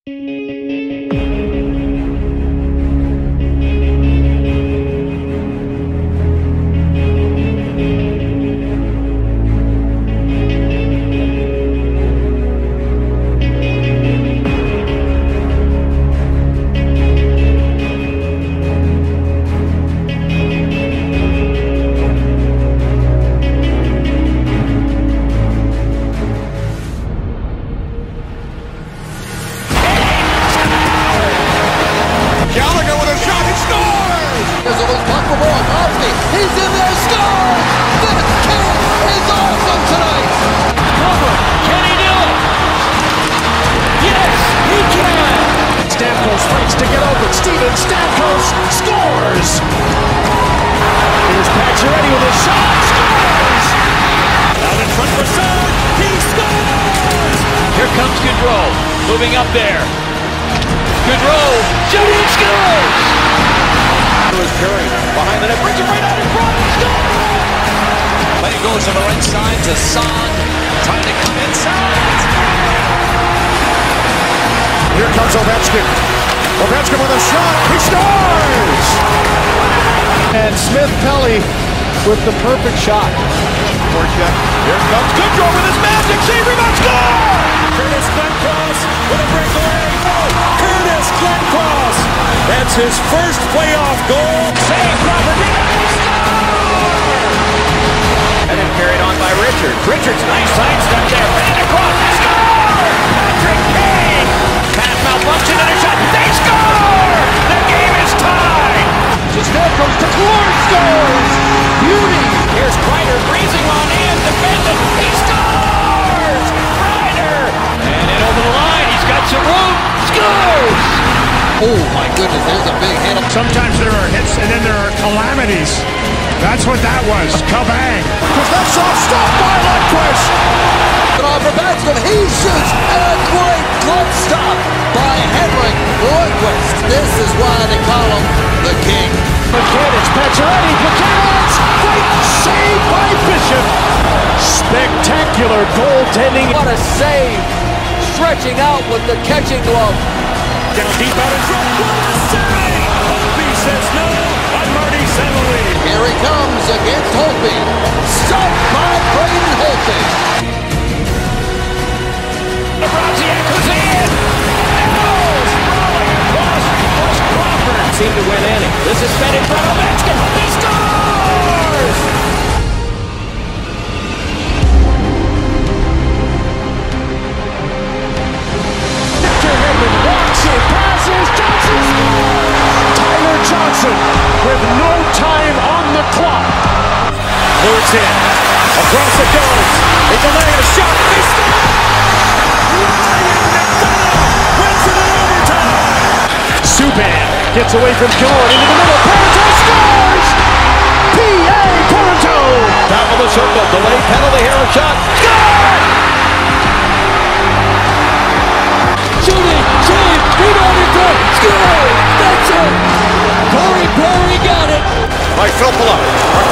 Moving up there. Goodrow, shooting, scores! Was Curry behind the net, brings it right out in front, and scores! Play goes to the right side to Son, trying to come inside. Here comes Ovechkin. Ovechkin with a shot, he scores! And Smith-Pelly with the perfect shot. Forecheck. Here comes Goodrow with his magic save, rebound, score! Curtis Glencross with a breakaway. Curtis Glencross. That's his first playoff goal. Save, Crawford, rebound, score! And then carried on by Richards. Richards, nice sidestep there. Ran across, score! Patrick Kane. Pass malfunction and a shot. They score! The game is tied. Stamkos to Klor, scores! Beauty! Here's Kreider breezing on in, defended. He scores! Kreider! And in over the line, he's got some room. Scores! Oh my goodness, there's a big hit. Sometimes there are hits and then there are calamities. That's what that was. Kabang! Kuznetsov stopped by Lundqvist! And off for Batsman, he shoots, and a great glove stop by Henrik Lundqvist. This is why they call him the King. McKinnon's Pacioretty, McKinnon's great save by Bishop. Spectacular goaltending. What a save! Stretching out with the catching glove. Down deep out in front. What a save! Holtby says no on Marty St-Louis. Here he comes against Holtby. Stopped by Braden Holtby. Bronziak was in! Oh! Sprawling across was Crawford. Seemed to win inning. This is fed in front of Ovechkin. He scores! Victor Hedman walks in, passes, Johnson scores! Tyler Johnson with no time on the clock. Lewis in. Across it goes. They delay a shot. They score! Ryan McDonald wins it in overtime. Subban gets away from Killorn into the middle. Parenteau scores! P.A. Parenteau! Top of the circle. Delayed penalty here. A shot. Score! Shooting, save, rebound in front, score! That's it! Corey Perry got it! By Filppula.